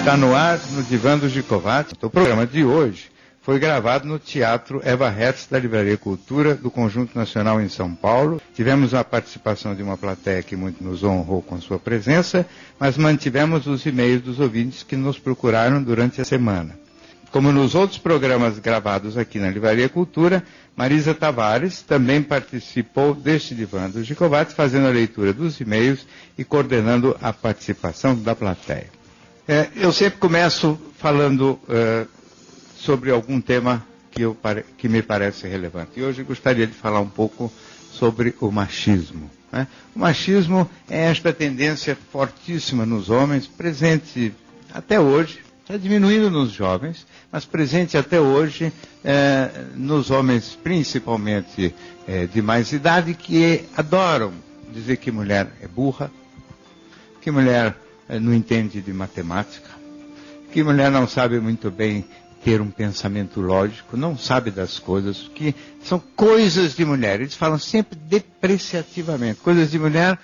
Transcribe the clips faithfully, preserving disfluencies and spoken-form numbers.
Está no ar no Divã do Gikovati. O programa de hoje foi gravado no Teatro Eva Hertz da Livraria Cultura do Conjunto Nacional em São Paulo. Tivemos a participação de uma plateia que muito nos honrou com sua presença, mas mantivemos os e-mails dos ouvintes que nos procuraram durante a semana. Como nos outros programas gravados aqui na Livraria Cultura, Marisa Tavares também participou deste Divã do Gikovati, fazendo a leitura dos e-mails e coordenando a participação da plateia. É, eu sempre começo falando é, sobre algum tema que, eu, que me parece relevante. E hoje gostaria de falar um pouco sobre o machismo. Né? O machismo é esta tendência fortíssima nos homens, presente até hoje, está diminuindo nos jovens, mas presente até hoje é, nos homens, principalmente é, de mais idade, que adoram dizer que mulher é burra, que mulher não entende de matemática, que mulher não sabe muito bem ter um pensamento lógico, não sabe das coisas, que são coisas de mulher. Eles falam sempre depreciativamente. Coisas de mulher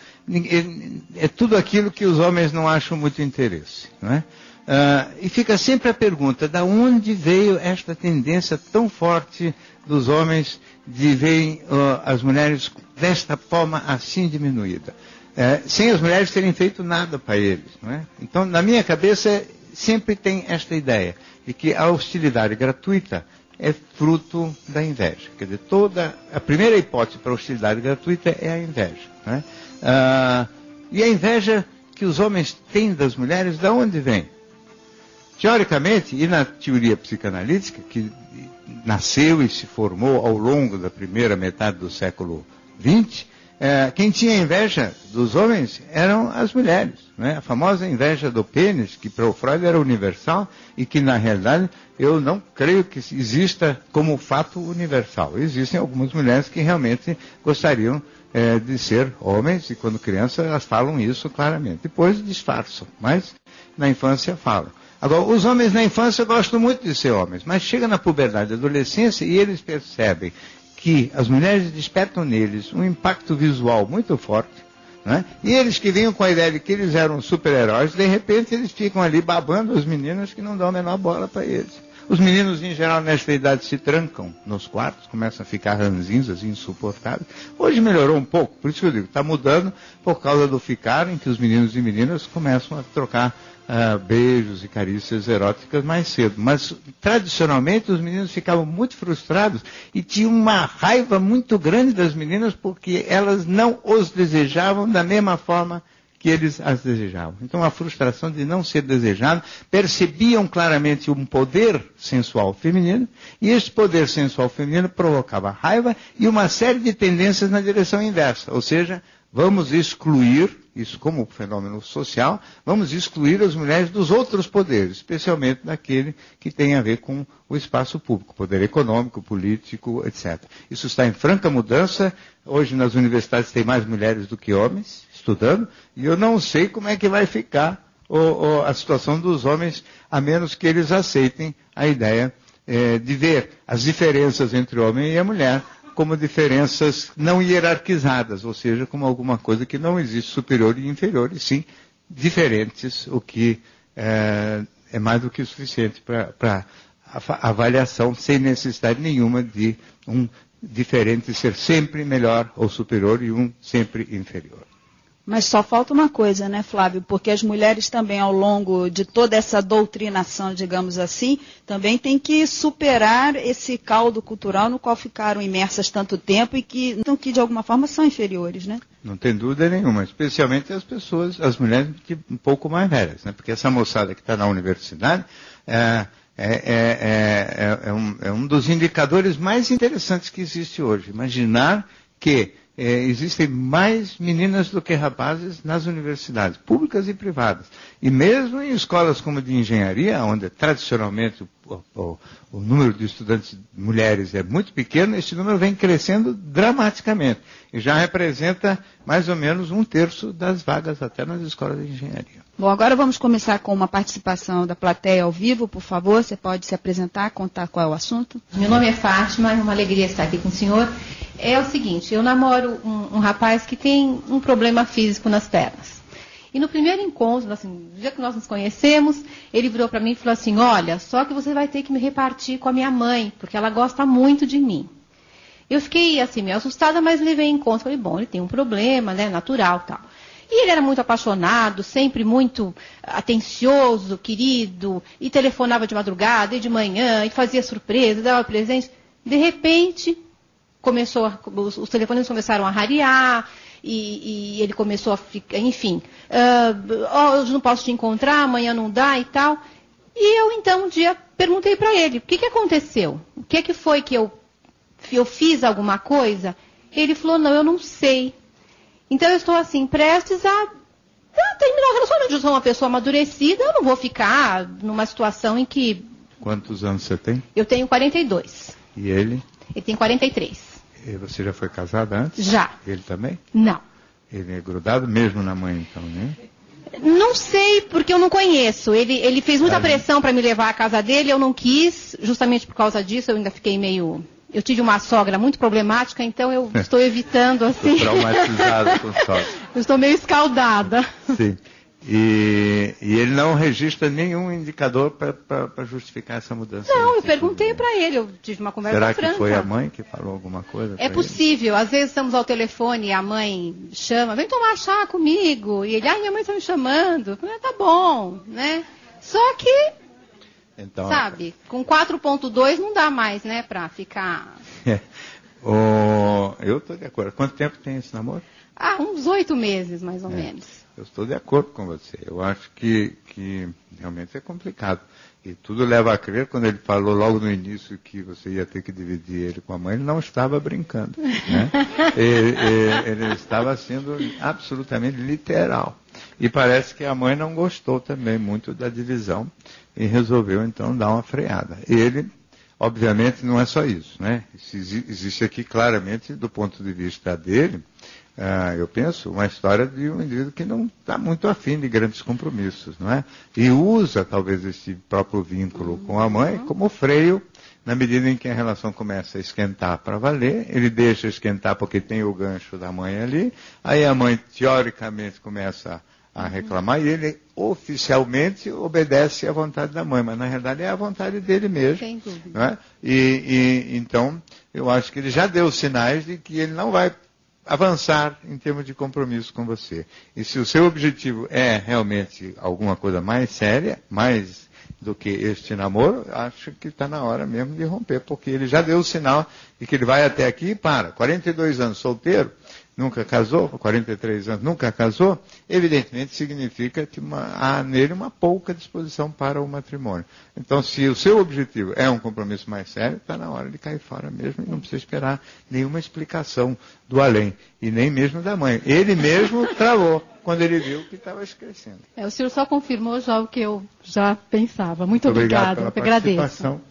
é tudo aquilo que os homens não acham muito interesse, não é? Uh, e fica sempre a pergunta, da onde veio esta tendência tão forte dos homens de verem uh, as mulheres desta forma assim diminuída? É, sem as mulheres terem feito nada para eles, não é? Então, na minha cabeça, sempre tem esta ideia de que a hostilidade gratuita é fruto da inveja. Quer dizer, toda, a primeira hipótese para a hostilidade gratuita é a inveja, não é? Ah, e a inveja que os homens têm das mulheres, de onde vem? Teoricamente, e na teoria psicanalítica, que nasceu e se formou ao longo da primeira metade do século vinte, É, quem tinha inveja dos homens eram as mulheres, né? A famosa inveja do pênis, que para o Freud era universal e que na realidade eu não creio que exista como fato universal. Existem algumas mulheres que realmente gostariam é, de ser homens e quando crianças elas falam isso claramente. Depois disfarçam, mas na infância falam. Agora, os homens na infância gostam muito de ser homens, mas chega na puberdade e adolescência e eles percebem que as mulheres despertam neles um impacto visual muito forte, né? E eles que vinham com a ideia de que eles eram super-heróis, de repente eles ficam ali babando as meninas que não dão a menor bola para eles. Os meninos, em geral, nesta idade se trancam nos quartos, começam a ficar ranzinzas, insuportáveis. Hoje melhorou um pouco, por isso que eu digo, está mudando por causa do ficar, em que os meninos e meninas começam a trocar Uh, beijos e carícias eróticas mais cedo. Mas, tradicionalmente, os meninos ficavam muito frustrados e tinham uma raiva muito grande das meninas porque elas não os desejavam da mesma forma que eles as desejavam. Então, a frustração de não ser desejado, percebiam claramente um poder sensual feminino e esse poder sensual feminino provocava raiva e uma série de tendências na direção inversa, ou seja, vamos excluir, isso como fenômeno social, vamos excluir as mulheres dos outros poderes, especialmente daquele que tem a ver com o espaço público, poder econômico, político, etcétera. Isso está em franca mudança. Hoje nas universidades tem mais mulheres do que homens estudando, e eu não sei como é que vai ficar o, o, a situação dos homens, a menos que eles aceitem a ideia eh, de ver as diferenças entre o homem e a mulher como diferenças não hierarquizadas, ou seja, como alguma coisa que não existe superior e inferior, e sim diferentes, o que é, é mais do que suficiente para a avaliação, sem necessidade nenhuma de um diferente ser sempre melhor ou superior e um sempre inferior. Mas só falta uma coisa, né, Flávio? Porque as mulheres também, ao longo de toda essa doutrinação, digamos assim, também têm que superar esse caldo cultural no qual ficaram imersas tanto tempo e que, então, que de alguma forma, são inferiores, né? Não tem dúvida nenhuma, especialmente as pessoas, as mulheres de um pouco mais velhas, né? Porque essa moçada que está na universidade é, é, é, é, é, um, é um dos indicadores mais interessantes que existe hoje. Imaginar que É, existem mais meninas do que rapazes nas universidades, públicas e privadas. E mesmo em escolas como de engenharia, onde tradicionalmente o, o, o número de estudantes mulheres é muito pequeno, esse número vem crescendo dramaticamente. E já representa mais ou menos um terço das vagas até nas escolas de engenharia. Bom, agora vamos começar com uma participação da plateia ao vivo, por favor. Você pode se apresentar, contar qual é o assunto? Meu nome é Fátima, é uma alegria estar aqui com o senhor. É o seguinte, eu namoro um, um rapaz que tem um problema físico nas pernas. E no primeiro encontro, assim, no dia que nós nos conhecemos, ele virou para mim e falou assim, olha, só que você vai ter que me repartir com a minha mãe, porque ela gosta muito de mim. Eu fiquei, assim, meio assustada, mas levei em conta. Falei, bom, ele tem um problema, né, natural e tal. E ele era muito apaixonado, sempre muito atencioso, querido, e telefonava de madrugada e de manhã, e fazia surpresa, dava presente. De repente, começou a, os, os telefones começaram a rarear, e, e ele começou a ficar, enfim, uh, oh, hoje não posso te encontrar, amanhã não dá e tal. E eu, então, um dia perguntei para ele, o que, que aconteceu? O que, que foi que eu, eu fiz alguma coisa? Ele falou, não, eu não sei. Então, eu estou, assim, prestes a, a terminar o relacionamento. Eu sou uma pessoa amadurecida, eu não vou ficar numa situação em que... Quantos anos você tem? Eu tenho quarenta e dois. E ele? Ele tem quarenta e três. E você já foi casada antes? Já. Ele também? Não. Ele é grudado mesmo na mãe, então, né? Não sei, porque eu não conheço. Ele, ele fez muita Ah, pressão para me levar à casa dele, eu não quis. Justamente por causa disso, eu ainda fiquei meio... Eu tive uma sogra muito problemática, então eu estou evitando, assim... Estou traumatizado com sogra. Eu estou meio escaldada. Sim. E, e ele não registra nenhum indicador para justificar essa mudança? Não, eu perguntei para ele, eu tive uma conversa franca. franca. Será que foi a mãe que falou alguma coisa? É possível. Ele? Às vezes estamos ao telefone e a mãe chama, vem tomar chá comigo. E ele, ai, minha mãe está me chamando. Eu falei, tá bom, né? Só que, então, sabe, com quatro ponto dois não dá mais, né, para ficar... É. Oh, eu estou de acordo. Quanto tempo tem esse namoro? Ah, uns oito meses, mais ou é. menos. Eu estou de acordo com você. Eu acho que, que realmente é complicado. E tudo leva a crer, quando ele falou logo no início que você ia ter que dividir ele com a mãe, ele não estava brincando. Né? ele, ele, ele estava sendo absolutamente literal. E parece que a mãe não gostou também muito da divisão e resolveu então dar uma freada. Ele, obviamente, não é só isso, né? Existe aqui claramente, do ponto de vista dele, Uh, eu penso, uma história de um indivíduo que não está muito afim de grandes compromissos, não é? E usa, talvez, esse próprio vínculo com a mãe como freio, na medida em que a relação começa a esquentar para valer, ele deixa esquentar porque tem o gancho da mãe ali, aí a mãe, teoricamente, começa a reclamar e ele, oficialmente, obedece à vontade da mãe, mas, na realidade, é a vontade dele mesmo. Sem dúvida. Não é? E, e, então, eu acho que ele já deu sinais de que ele não vai avançar em termos de compromisso com você. E se o seu objetivo é realmente alguma coisa mais séria, mais do que este namoro, acho que está na hora mesmo de romper, porque ele já deu o sinal de que ele vai até aqui e para. quarenta e dois anos solteiro, nunca casou, quarenta e três anos nunca casou, evidentemente significa que uma, há nele uma pouca disposição para o matrimônio. Então, se o seu objetivo é um compromisso mais sério, está na hora de cair fora mesmo e não precisa esperar nenhuma explicação do além, e nem mesmo da mãe. Ele mesmo travou quando ele viu que estava esquecendo. É, o senhor só confirmou já o que eu já pensava. Muito, Muito obrigado. obrigada, pela participação. Agradeço.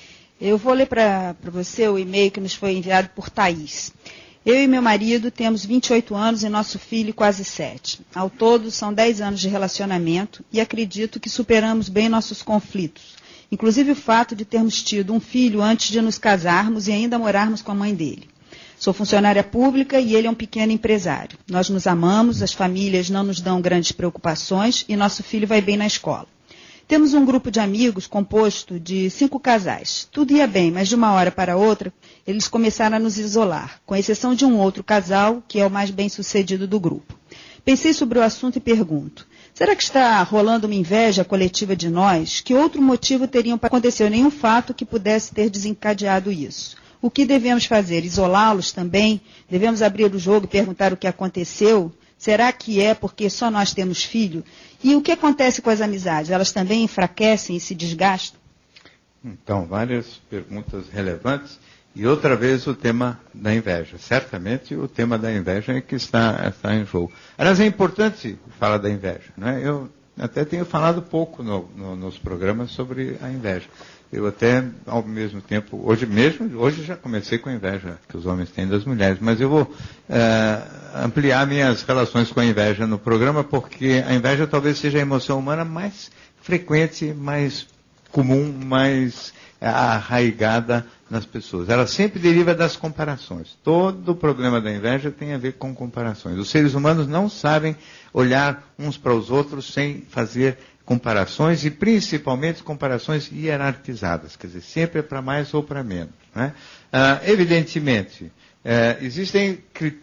Eu vou ler para você o e-mail que nos foi enviado por Thaís. Eu e meu marido temos vinte e oito anos e nosso filho quase sete. Ao todo, são dez anos de relacionamento e acredito que superamos bem nossos conflitos. Inclusive o fato de termos tido um filho antes de nos casarmos e ainda morarmos com a mãe dele. Sou funcionária pública e ele é um pequeno empresário. Nós nos amamos, as famílias não nos dão grandes preocupações e nosso filho vai bem na escola. Temos um grupo de amigos composto de cinco casais. Tudo ia bem, mas de uma hora para outra, eles começaram a nos isolar, com exceção de um outro casal, que é o mais bem-sucedido do grupo. Pensei sobre o assunto e pergunto, será que está rolando uma inveja coletiva de nós? Que outro motivo teriam para acontecer? Nenhum fato que pudesse ter desencadeado isso. O que devemos fazer? Isolá-los também? Devemos abrir o jogo e perguntar o que aconteceu? Será que é porque só nós temos filho? E o que acontece com as amizades? Elas também enfraquecem e se desgastam? Então, várias perguntas relevantes. E outra vez o tema da inveja. Certamente o tema da inveja é que está, está em jogo. Aliás, é importante falar da inveja, né? Eu até tenho falado pouco no, no, nos programas sobre a inveja. Eu até, ao mesmo tempo, hoje mesmo, hoje já comecei com a inveja que os homens têm das mulheres, mas eu vou é, ampliar minhas relações com a inveja no programa, porque a inveja talvez seja a emoção humana mais frequente, mais comum, mais arraigada nas pessoas. Ela sempre deriva das comparações. Todo o problema da inveja tem a ver com comparações. Os seres humanos não sabem olhar uns para os outros sem fazer comparações, e principalmente comparações hierarquizadas, quer dizer, sempre é para mais ou para menos. Né? Ah, evidentemente, eh, existem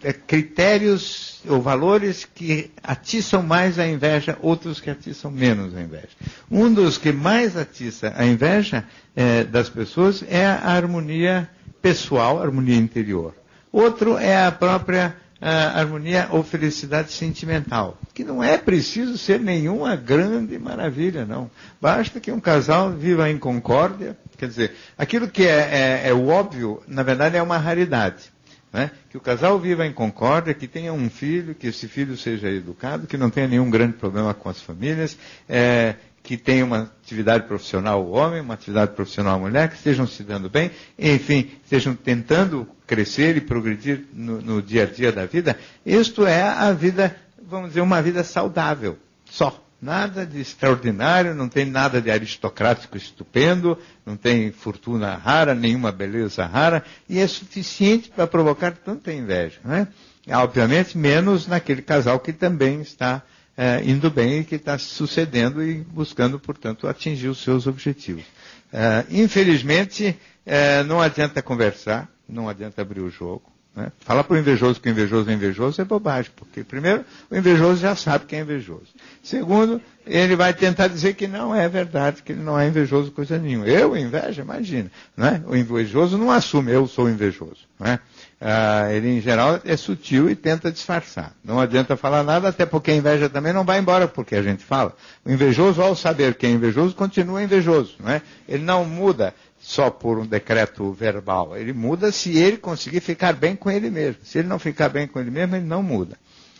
critérios ou valores que atiçam mais a inveja, outros que atiçam menos a inveja. Um dos que mais atiça a inveja eh, das pessoas é a harmonia pessoal, a harmonia interior. Outro é a própria a harmonia ou felicidade sentimental, que não é preciso ser nenhuma grande maravilha, não. Basta que um casal viva em concórdia, quer dizer, aquilo que é, é, é o óbvio, na verdade é uma raridade. Né? Que o casal viva em concórdia, que tenha um filho, que esse filho seja educado, que não tenha nenhum grande problema com as famílias, é, que tenha uma atividade profissional o homem, uma atividade profissional a mulher, que estejam se dando bem, enfim, estejam tentando crescer e progredir no, no dia a dia da vida. Isto é a vida, vamos dizer, uma vida saudável, só. Nada de extraordinário, não tem nada de aristocrático estupendo, não tem fortuna rara, nenhuma beleza rara, e é suficiente para provocar tanta inveja. Né? Obviamente, menos naquele casal que também está É, indo bem e que está sucedendo e buscando, portanto, atingir os seus objetivos. É, infelizmente, é, não adianta conversar, não adianta abrir o jogo. Né? Falar para o invejoso que o invejoso é invejoso é bobagem, porque, primeiro, o invejoso já sabe que é invejoso. Segundo, ele vai tentar dizer que não é verdade, que ele não é invejoso coisa nenhuma. Eu, inveja, imagina. Né? O invejoso não assume, eu sou invejoso. Né? Ah, ele, em geral, é sutil e tenta disfarçar. Não adianta falar nada, até porque a inveja também não vai embora porque a gente fala. O invejoso, ao saber que é invejoso, continua invejoso. Não é? Ele não muda só por um decreto verbal. Ele muda se ele conseguir ficar bem com ele mesmo. Se ele não ficar bem com ele mesmo, ele não muda.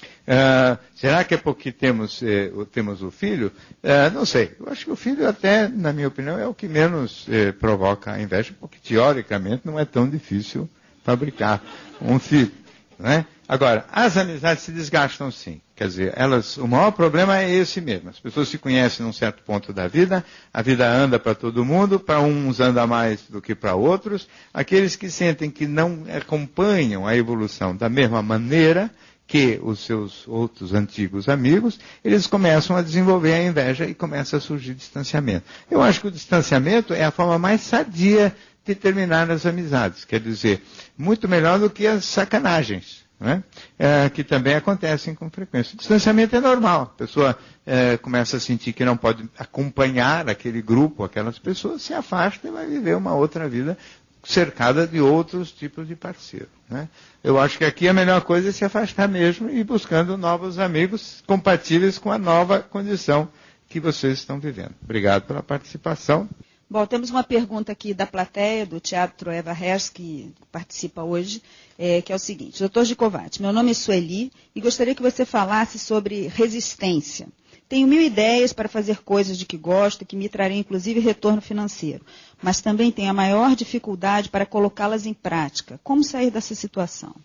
Uh, será que é porque temos, eh, temos o filho? Uh, não sei. Eu acho que o filho até, na minha opinião, é o que menos eh, provoca a inveja, porque teoricamente não é tão difícil fabricar um filho. Né? Agora, as amizades se desgastam sim. Quer dizer, elas, o maior problema é esse mesmo. As pessoas se conhecem num certo ponto da vida, a vida anda para todo mundo, para uns anda mais do que para outros. Aqueles que sentem que não acompanham a evolução da mesma maneira que os seus outros antigos amigos, eles começam a desenvolver a inveja e começa a surgir distanciamento. Eu acho que o distanciamento é a forma mais sadia de terminar as amizades. Quer dizer, muito melhor do que as sacanagens. Né? É, que também acontecem com frequência. O distanciamento é normal. A pessoa é, começa a sentir que não pode acompanhar aquele grupo, aquelas pessoas, se afasta e vai viver uma outra vida cercada de outros tipos de parceiro. Né? Eu acho que aqui a melhor coisa é se afastar mesmo e ir buscando novos amigos compatíveis com a nova condição que vocês estão vivendo. Obrigado pela participação. Bom, temos uma pergunta aqui da plateia, do Teatro Eva Herz, que participa hoje, é, que é o seguinte. doutor Gicovati, meu nome é Sueli e gostaria que você falasse sobre resistência. Tenho mil ideias para fazer coisas de que gosto e que me trariam inclusive retorno financeiro, mas também tenho a maior dificuldade para colocá-las em prática. Como sair dessa situação?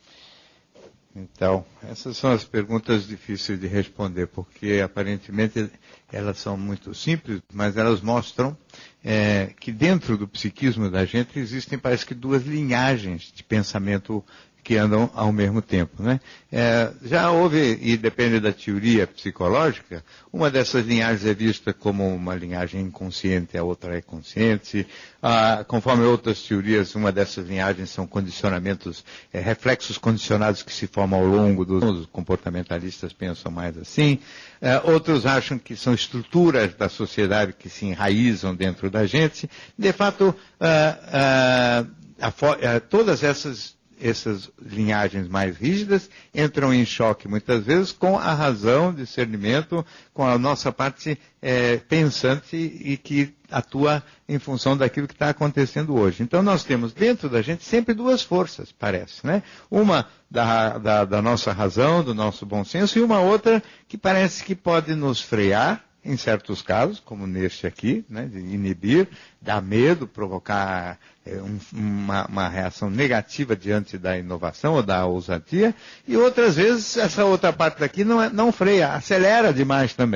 Então, essas são as perguntas difíceis de responder, porque aparentemente elas são muito simples, mas elas mostram é, que dentro do psiquismo da gente existem, parece que, duas linhagens de pensamento que andam ao mesmo tempo. Né? É, já houve, e depende da teoria psicológica, uma dessas linhagens é vista como uma linhagem inconsciente, a outra é consciente. Ah, conforme outras teorias, uma dessas linhagens são condicionamentos, é, reflexos condicionados que se formam ao longo dos... Os comportamentalistas pensam mais assim. É, outros acham que são estruturas da sociedade que se enraizam dentro da gente. De fato, ah, ah, a, a, todas essas essas linhagens mais rígidas entram em choque muitas vezes com a razão, discernimento, com a nossa parte é, pensante e que atua em função daquilo que está acontecendo hoje. Então nós temos dentro da gente sempre duas forças, parece, né? Uma da, da, da nossa razão, do nosso bom senso, e uma outra que parece que pode nos frear, em certos casos, como neste aqui, né, de inibir, dar medo, provocar é, um, uma, uma reação negativa diante da inovação ou da ousadia, e outras vezes essa outra parte daqui não, é, não freia, acelera demais também.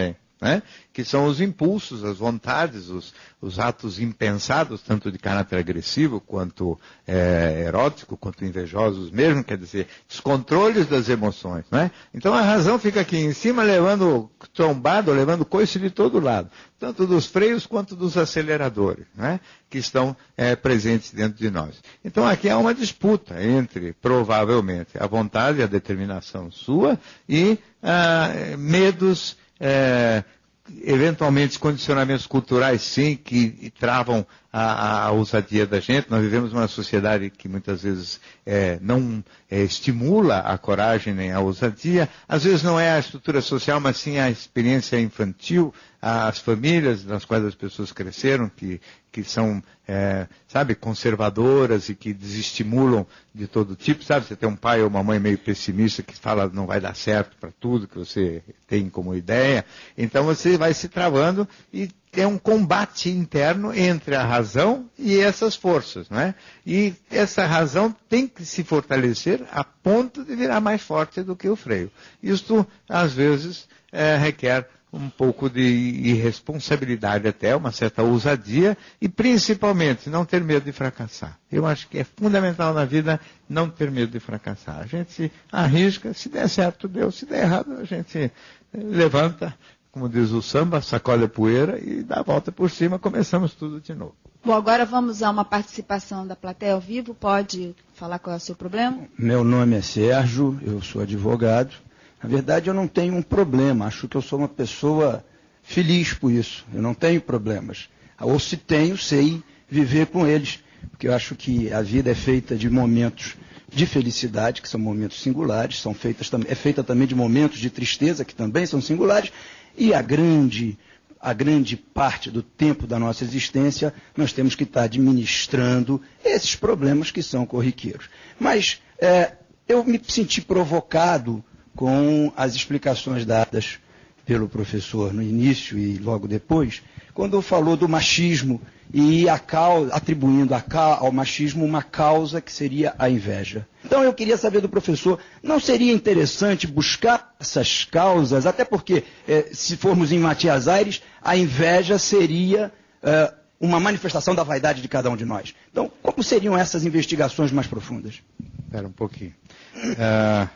né? Que são os impulsos, as vontades, os, os atos impensados, tanto de caráter agressivo quanto é, erótico, quanto invejosos mesmo, quer dizer, descontroles das emoções, né? Então a razão fica aqui em cima levando trombado, levando coice de todo lado, tanto dos freios quanto dos aceleradores, né? Que estão é, presentes dentro de nós. Então aqui há uma disputa entre, provavelmente, a vontade e a determinação sua e ah, medos, é, eventualmente condicionamentos culturais, sim, que travam a, a ousadia da gente. Nós vivemos uma sociedade que muitas vezes é, não é, estimula a coragem nem a ousadia. Às vezes não é a estrutura social, mas sim a experiência infantil, as famílias nas quais as pessoas cresceram, que, que são, é, sabe, conservadoras e que desestimulam de todo tipo, sabe? Você tem um pai ou uma mãe meio pessimista que fala não vai dar certo para tudo que você tem como ideia. Então você vai se travando e é um combate interno entre a razão e essas forças, não é? E essa razão tem que se fortalecer a ponto de virar mais forte do que o freio. Isto, às vezes, é, requer um pouco de irresponsabilidade até, uma certa ousadia e, principalmente, não ter medo de fracassar. Eu acho que é fundamental na vida não ter medo de fracassar. A gente se arrisca, se der certo, deu. Se der errado, a gente levanta, como diz o samba, sacode a poeira e dá a volta por cima, começamos tudo de novo. Bom, agora vamos a uma participação da plateia ao vivo. Pode falar qual é o seu problema? Meu nome é Sérgio, eu sou advogado. Na verdade, eu não tenho um problema. Acho que eu sou uma pessoa feliz por isso. Eu não tenho problemas. Ou se tenho, sei viver com eles. Porque eu acho que a vida é feita de momentos de felicidade, que são momentos singulares. São feitas, é feita também de momentos de tristeza, que também são singulares. E a grande, a grande parte do tempo da nossa existência, nós temos que estar administrando esses problemas que são corriqueiros. Mas é, eu me senti provocado com as explicações dadas pelo professor no início e logo depois, quando falou do machismo e a causa, atribuindo a, ao machismo uma causa que seria a inveja. Então eu queria saber do professor, não seria interessante buscar essas causas, até porque, eh, se formos em Matias Aires, a inveja seria eh, uma manifestação da vaidade de cada um de nós. Então, como seriam essas investigações mais profundas? Espera um pouquinho. Uh...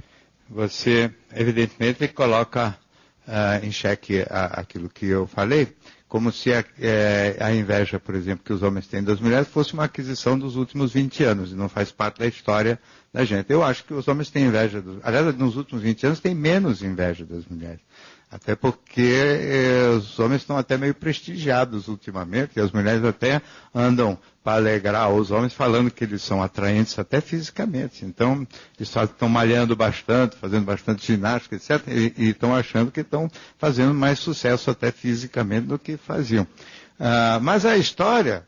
Você, evidentemente, coloca uh, em xeque a, aquilo que eu falei, como se a, é, a inveja, por exemplo, que os homens têm das mulheres fosse uma aquisição dos últimos vinte anos e não faz parte da história da gente. Eu acho que os homens têm inveja, dos, aliás, nos últimos vinte anos tem menos inveja das mulheres. Até porque eh, os homens estão até meio prestigiados ultimamente, e as mulheres até andam para alegrar os homens falando que eles são atraentes até fisicamente. Então, eles estão malhando bastante, fazendo bastante ginástica, etcétera, e, e estão achando que estão fazendo mais sucesso até fisicamente do que faziam. Ah, mas a história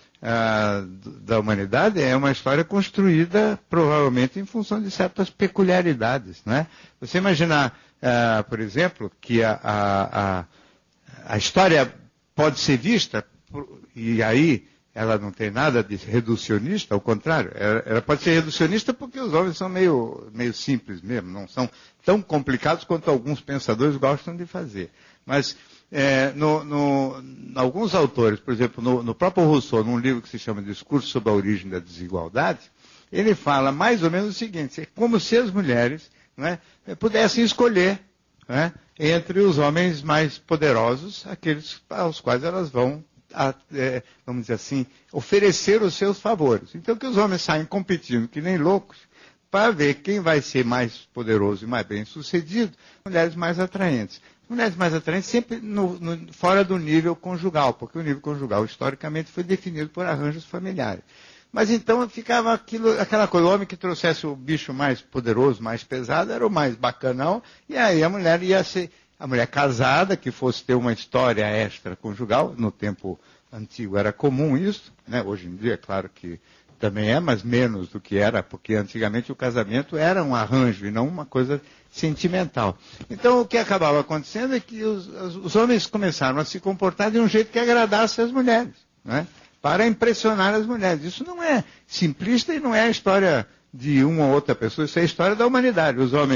ah, da humanidade é uma história construída provavelmente em função de certas peculiaridades, né? Você imaginar, Uh, por exemplo, que a, a, a, a história pode ser vista, por, e aí ela não tem nada de reducionista, ao contrário, ela, ela pode ser reducionista porque os homens são meio, meio simples mesmo, não são tão complicados quanto alguns pensadores gostam de fazer. Mas é, no, no, alguns autores, por exemplo, no, no próprio Rousseau, num livro que se chama Discurso sobre a Origem da Desigualdade, ele fala mais ou menos o seguinte: é como se as mulheres, não é, pudessem escolher, não é, entre os homens mais poderosos, aqueles aos quais elas vão, a, é, vamos dizer assim, oferecer os seus favores. Então que os homens saem competindo que nem loucos para ver quem vai ser mais poderoso e mais bem sucedido, mulheres mais atraentes. Mulheres mais atraentes sempre no, no, fora do nível conjugal, porque o nível conjugal historicamente foi definido por arranjos familiares. Mas então ficava aquilo, aquela coisa, o homem que trouxesse o bicho mais poderoso, mais pesado, era o mais bacanão, e aí a mulher ia ser, a mulher casada, que fosse ter uma história extraconjugal, no tempo antigo era comum isso, né? Hoje em dia, claro que também é, mas menos do que era, porque antigamente o casamento era um arranjo e não uma coisa sentimental. Então o que acabava acontecendo é que os, os homens começaram a se comportar de um jeito que agradasse as mulheres, né? Para impressionar as mulheres. Isso não é simplista e não é a história de uma ou outra pessoa, isso é a história da humanidade. Os homens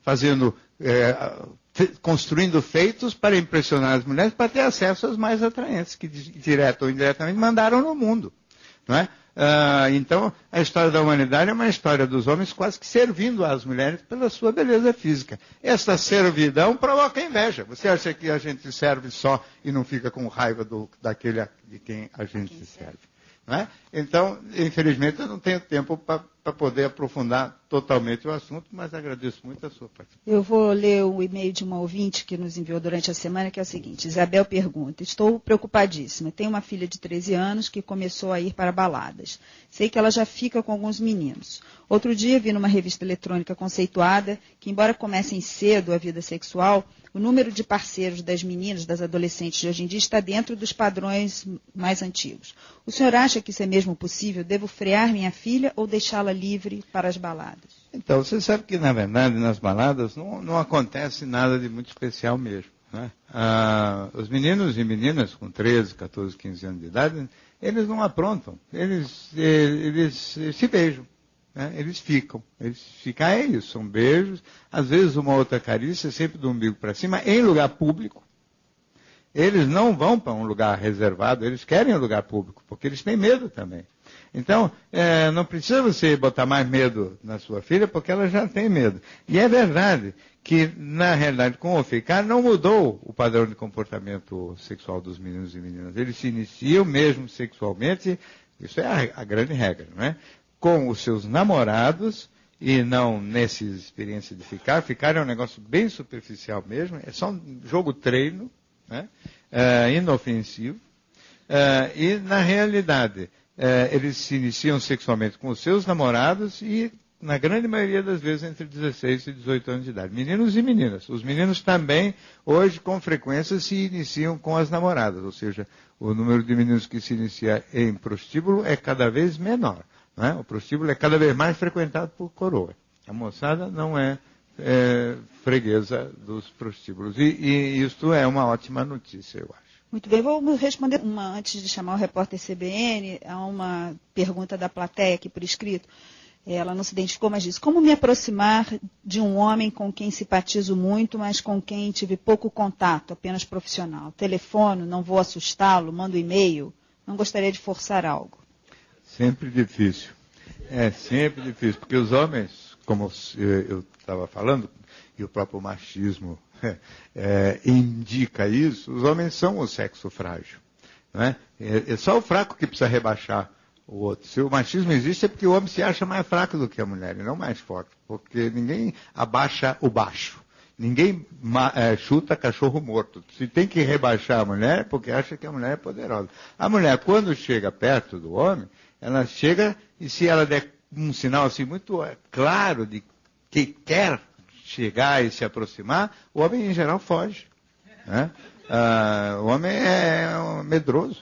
fazendo, é, construindo feitos para impressionar as mulheres, para ter acesso às mais atraentes, que direto ou indiretamente mandaram no mundo. Não é? Ah, então, a história da humanidade é uma história dos homens quase que servindo às mulheres pela sua beleza física. Essa servidão provoca inveja. Você acha que a gente serve só e não fica com raiva do, daquele de quem a gente quem serve? Não é? Então, infelizmente, eu não tenho tempo para poder aprofundar totalmente o assunto, mas agradeço muito a sua participação. Eu vou ler o e-mail de uma ouvinte que nos enviou durante a semana, que é o seguinte. Isabel pergunta: estou preocupadíssima. Tenho uma filha de treze anos que começou a ir para baladas. Sei que ela já fica com alguns meninos. Outro dia vi numa revista eletrônica conceituada que, embora comecem cedo a vida sexual, o número de parceiros das meninas, das adolescentes de hoje em dia está dentro dos padrões mais antigos. O senhor acha que isso é mesmo possível? Devo frear minha filha ou deixá-la livre para as baladas? Então, você sabe que, na verdade, nas baladas não, não acontece nada de muito especial mesmo. Né? Ah, os meninos e meninas com treze, quatorze, quinze anos de idade, eles não aprontam, eles, eles, eles se beijam. Né? Eles ficam, eles ficam, é isso, são beijos, às vezes uma outra carícia, sempre do umbigo para cima, em lugar público. Eles não vão para um lugar reservado, eles querem um lugar público, porque eles têm medo também. Então, é, não precisa você botar mais medo na sua filha, porque ela já tem medo. E é verdade que, na realidade, com o ficar, não mudou o padrão de comportamento sexual dos meninos e meninas. Eles se iniciam mesmo sexualmente, isso é a, a grande regra, não é? Com os seus namorados, e não nessa experiência de ficar. Ficar é um negócio bem superficial mesmo, é só um jogo treino, né? é, inofensivo, é, e na realidade é, eles se iniciam sexualmente com os seus namorados e, na grande maioria das vezes, entre dezesseis e dezoito anos de idade. Meninos e meninas. Os meninos também, hoje, com frequência, se iniciam com as namoradas, ou seja, o número de meninos que se inicia em prostíbulo é cada vez menor. Não é? O prostíbulo é cada vez mais frequentado por coroa. A moçada não é, é freguesa dos prostíbulos. E, e isso é uma ótima notícia, eu acho. Muito bem, vou responder uma, antes de chamar o repórter C B N, a uma pergunta da plateia aqui por escrito. Ela não se identificou, mas disse: como me aproximar de um homem com quem simpatizo muito, mas com quem tive pouco contato, apenas profissional? Telefono, não vou assustá-lo, mando e-mail, não gostaria de forçar algo. Sempre difícil. É sempre difícil, porque os homens, como eu estava falando, e o próprio machismo é, é, indica isso, os homens são o sexo frágil. Não é? É, é só o fraco que precisa rebaixar o outro. Se o machismo existe é porque o homem se acha mais fraco do que a mulher, e não mais forte, porque ninguém abaixa o baixo. Ninguém é, chuta cachorro morto. Se tem que rebaixar a mulher é porque acha que a mulher é poderosa. A mulher, quando chega perto do homem, ela chega e se ela der um sinal assim muito claro de que quer chegar e se aproximar, o homem em geral foge. Né? Ah, o homem é medroso.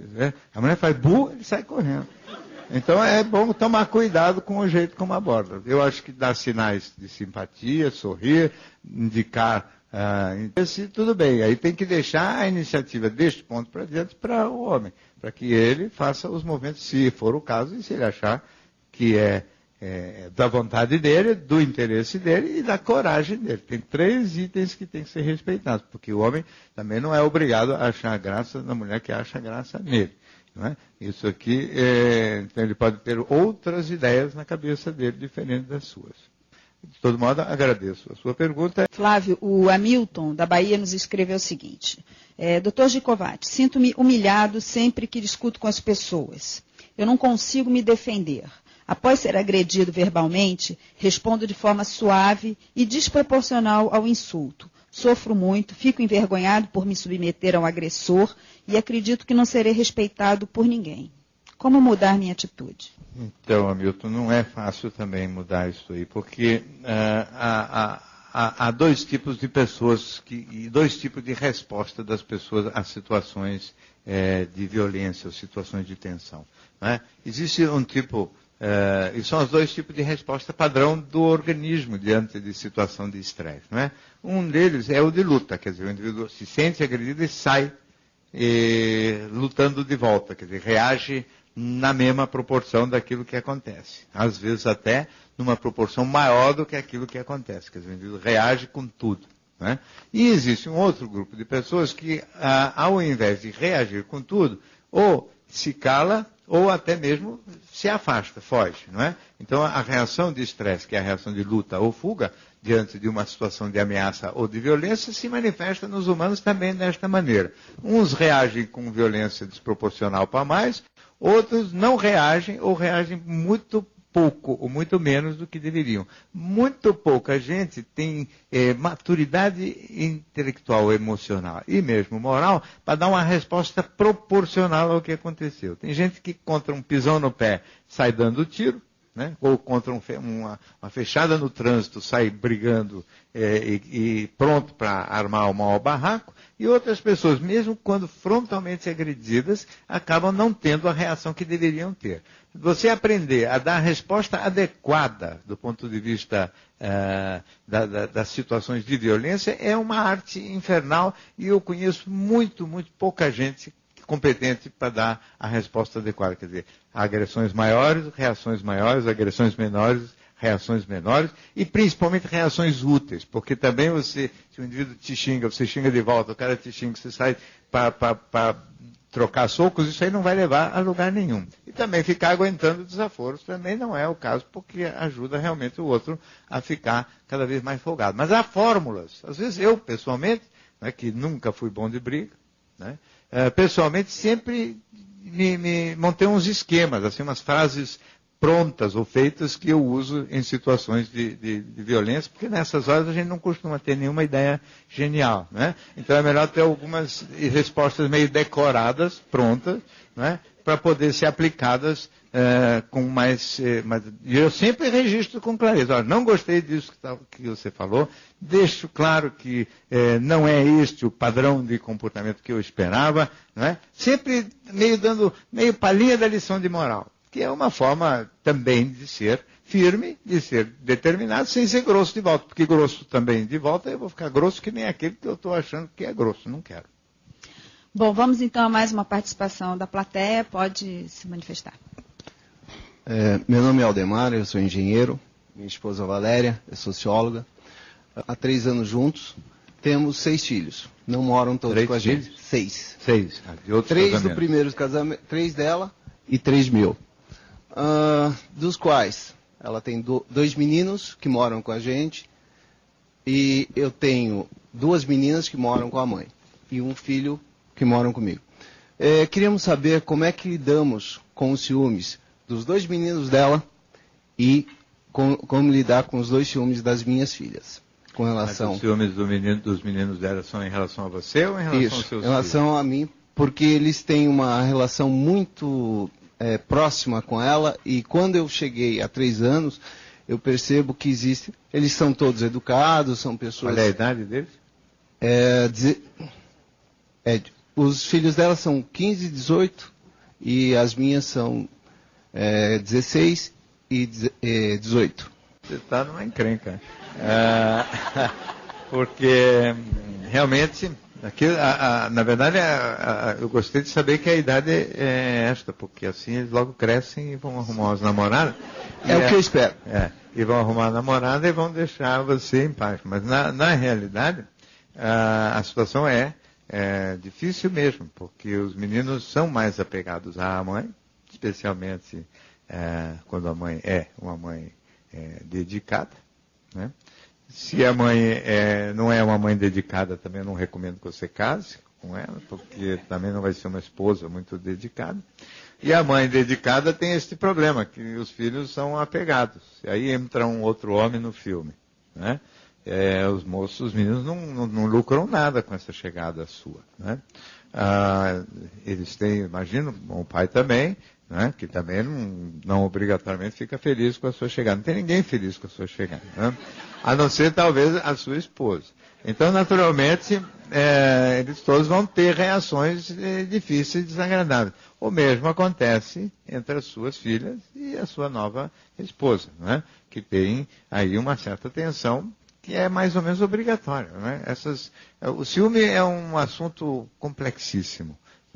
A mulher faz burro, ele sai correndo. Então é bom tomar cuidado com o jeito como aborda. Eu acho que dar sinais de simpatia, sorrir, indicar ah, interesse, tudo bem. Aí tem que deixar a iniciativa deste ponto para diante para o homem, para que ele faça os movimentos, se for o caso, e se ele achar que é, é da vontade dele, do interesse dele e da coragem dele. Tem três itens que tem que ser respeitados, porque o homem também não é obrigado a achar graça na mulher que acha graça nele. Não é? Isso aqui, é, então ele pode ter outras ideias na cabeça dele, diferentes das suas. De todo modo, agradeço a sua pergunta. Flávio, o Hamilton, da Bahia, nos escreveu o seguinte. É, doutor Gicovati, sinto-me humilhado sempre que discuto com as pessoas. Eu não consigo me defender. Após ser agredido verbalmente, respondo de forma suave e desproporcional ao insulto. Sofro muito, fico envergonhado por me submeter ao agressor e acredito que não serei respeitado por ninguém. Como mudar minha atitude? Então, Hamilton, não é fácil também mudar isso aí, porque uh, há, há, há dois tipos de pessoas, que, e dois tipos de resposta das pessoas a situações eh, de violência ou situações de tensão. Não é? Existe um tipo... Uh, e são os dois tipos de resposta padrão do organismo diante de situação de estresse. Não é? Um deles é o de luta, quer dizer, o indivíduo se sente agredido e sai e, lutando de volta, quer dizer, reage na mesma proporção daquilo que acontece. Às vezes até numa proporção maior do que aquilo que acontece. Quer dizer, o indivíduo reage com tudo. Né? E existe um outro grupo de pessoas que, ah, ao invés de reagir com tudo, ou se cala, ou até mesmo se afasta, foge. Não é? Então, a reação de estresse, que é a reação de luta ou fuga, diante de uma situação de ameaça ou de violência, se manifesta nos humanos também desta maneira. Uns reagem com violência desproporcional para mais, outros não reagem ou reagem muito pouco ou muito menos do que deveriam. Muito pouca gente tem eh, maturidade intelectual, emocional e mesmo moral para dar uma resposta proporcional ao que aconteceu. Tem gente que contra um pisão no pé sai dando tiro, né? Ou contra um, uma, uma fechada no trânsito sai brigando eh, e, e pronto para armar o maior barraco. E outras pessoas, mesmo quando frontalmente agredidas, acabam não tendo a reação que deveriam ter. Você aprender a dar a resposta adequada do ponto de vista uh, da, da, das situações de violência é uma arte infernal e eu conheço muito, muito pouca gente competente para dar a resposta adequada. Quer dizer, agressões maiores, reações maiores, agressões menores, reações menores e principalmente reações úteis, porque também você, se o indivíduo te xinga, você xinga de volta, o cara te xinga, você sai para trocar socos, isso aí não vai levar a lugar nenhum. E também ficar aguentando desaforos também não é o caso, porque ajuda realmente o outro a ficar cada vez mais folgado. Mas há fórmulas. Às vezes eu, pessoalmente, né, que nunca fui bom de briga, né, uh, pessoalmente sempre me, me montei uns esquemas, assim, umas frases prontas ou feitas que eu uso em situações de, de, de violência, porque nessas horas a gente não costuma ter nenhuma ideia genial, né? Então é melhor ter algumas respostas meio decoradas, prontas, né? Para poder ser aplicadas eh, com mais, eh, mais... E eu sempre registro com clareza. Olha, não gostei disso que, tá, que você falou, deixo claro que eh, não é este o padrão de comportamento que eu esperava, né? Sempre meio dando, meio palhinha da lição de moral, que é uma forma também de ser firme, de ser determinado, sem ser grosso de volta. Porque grosso também de volta, eu vou ficar grosso que nem aquele que eu estou achando que é grosso. Não quero. Bom, vamos então a mais uma participação da plateia. Pode se manifestar. É, meu nome é Aldemar, eu sou engenheiro. Minha esposa Valéria é socióloga. Há três anos juntos. Temos seis filhos. Não moram todos três com a filhos? gente. Seis. Seis. Ah, de outros três casamentos. do primeiro casamento, três dela e três mil. Uh, dos quais ela tem do, dois meninos que moram com a gente e eu tenho duas meninas que moram com a mãe e um filho que moram comigo. É, queríamos saber como é que lidamos com os ciúmes dos dois meninos dela e com, como lidar com os dois ciúmes das minhas filhas. Com relação... Mas os ciúmes do menino, dos meninos dela são em relação a você ou em relação Isso, aos seus em relação filhos? a mim, porque eles têm uma relação muito... É, próxima com ela, e quando eu cheguei há três anos, eu percebo que existe, eles são todos educados, são pessoas... Qual é a idade deles? É, dizer, é, os filhos dela são quinze, dezoito, e as minhas são é, dezesseis e dezoito. Você está numa encrenca. É, porque realmente... Aqui, a, a, na verdade, a, a, eu gostei de saber que a idade é esta, porque assim eles logo crescem e vão arrumar umas namoradas. É o que eu espero. É, e vão arrumar a namorada e vão deixar você em paz. Mas na, na realidade, a, a situação é, é difícil mesmo, porque os meninos são mais apegados à mãe, especialmente é, quando a mãe é uma mãe é, dedicada, né? Se a mãe é, não é uma mãe dedicada, também eu não recomendo que você case com ela, porque também não vai ser uma esposa muito dedicada. E a mãe dedicada tem este problema, que os filhos são apegados. E aí entra um outro homem no filme, né? É, os moços, os meninos não, não, não lucram nada com essa chegada sua, né? Ah, eles têm, imagino, o pai também, né? Que também não, não obrigatoriamente fica feliz com a sua chegada. Não tem ninguém feliz com a sua chegada, né? A não ser talvez a sua esposa. Então, naturalmente, é, eles todos vão ter reações é, difíceis e desagradáveis. O mesmo acontece entre as suas filhas e a sua nova esposa, né? Que tem aí uma certa tensão que é mais ou menos obrigatória, né? Essas, o ciúme é um assunto complexíssimo, né?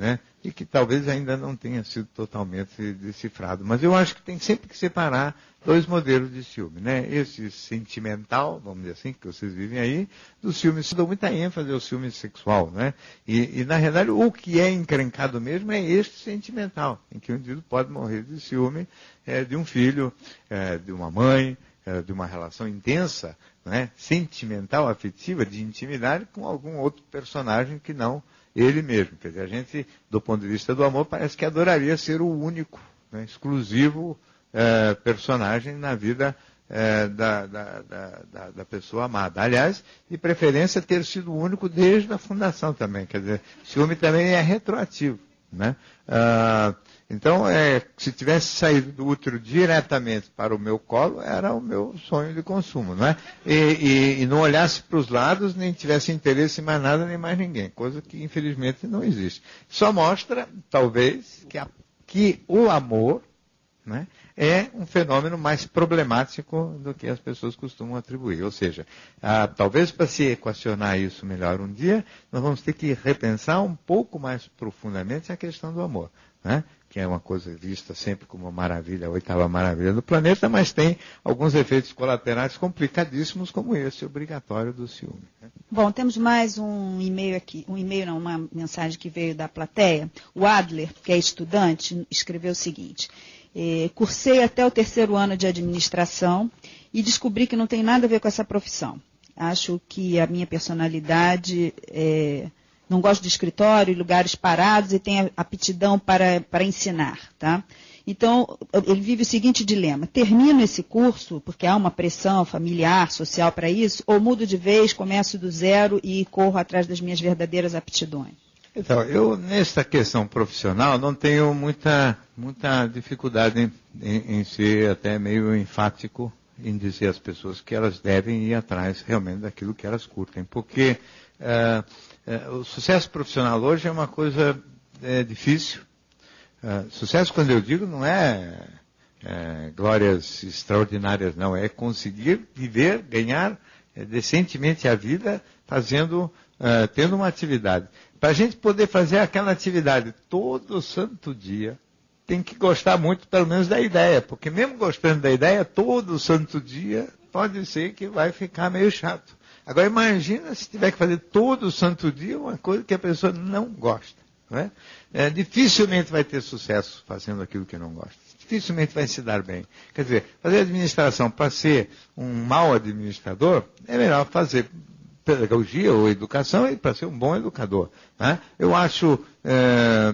e que talvez ainda não tenha sido totalmente decifrado. Mas eu acho que tem sempre que separar dois modelos de ciúme, né? Esse sentimental, vamos dizer assim, que vocês vivem aí, do ciúme. Se dou muita ênfase ao ciúme sexual, né? E, e, na realidade, o que é encrencado mesmo é este sentimental, em que o indivíduo pode morrer de ciúme é, de um filho, é, de uma mãe, é, de uma relação intensa, né? Sentimental, afetiva, de intimidade com algum outro personagem que não ele mesmo. Quer dizer, a gente, do ponto de vista do amor, parece que adoraria ser o único, né? Exclusivo É, personagem na vida é, da, da, da, da pessoa amada. Aliás, de preferência ter sido o único desde a fundação também. Quer dizer, ciúme também é retroativo, né? Ah, então, é, se tivesse saído do útero diretamente para o meu colo, era o meu sonho de consumo, né? E, e, e não olhasse para os lados, nem tivesse interesse em mais nada, nem mais ninguém. Coisa que, infelizmente, não existe. Só mostra, talvez, que, a, que o amor, né, é um fenômeno mais problemático do que as pessoas costumam atribuir. Ou seja, ah, talvez para se equacionar isso melhor um dia, nós vamos ter que repensar um pouco mais profundamente a questão do amor, né? Que é uma coisa vista sempre como uma maravilha, a oitava maravilha do planeta, mas tem alguns efeitos colaterais complicadíssimos, como esse obrigatório do ciúme, né? Bom, temos mais um e-mail aqui, um e-mail não, uma mensagem que veio da plateia. O Adler, que é estudante, escreveu o seguinte: Eh, cursei até o terceiro ano de administração e descobri que não tem nada a ver com essa profissão. Acho que a minha personalidade, é, não gosto de escritório, lugares parados e tenho aptidão para, para ensinar, tá? Então, ele vive o seguinte dilema: termino esse curso, porque há uma pressão familiar, social para isso, ou mudo de vez, começo do zero e corro atrás das minhas verdadeiras aptidões? Então, eu, nessa questão profissional, não tenho muita, muita dificuldade em, em, em ser até meio enfático em dizer às pessoas que elas devem ir atrás realmente daquilo que elas curtem. Porque uh, uh, o sucesso profissional hoje é uma coisa é, difícil. Uh, sucesso, quando eu digo, não é, é glórias extraordinárias, não. É conseguir viver, ganhar é, decentemente a vida fazendo, uh, tendo uma atividade. Para a gente poder fazer aquela atividade todo santo dia, tem que gostar muito, pelo menos, da ideia. Porque mesmo gostando da ideia, todo santo dia, pode ser que vai ficar meio chato. Agora, imagina se tiver que fazer todo santo dia uma coisa que a pessoa não gosta, não é? É, dificilmente vai ter sucesso fazendo aquilo que não gosta. Dificilmente vai se dar bem. Quer dizer, fazer administração para ser um mau administrador, é melhor fazer pedagogia ou educação e para ser um bom educador, né? Eu acho é,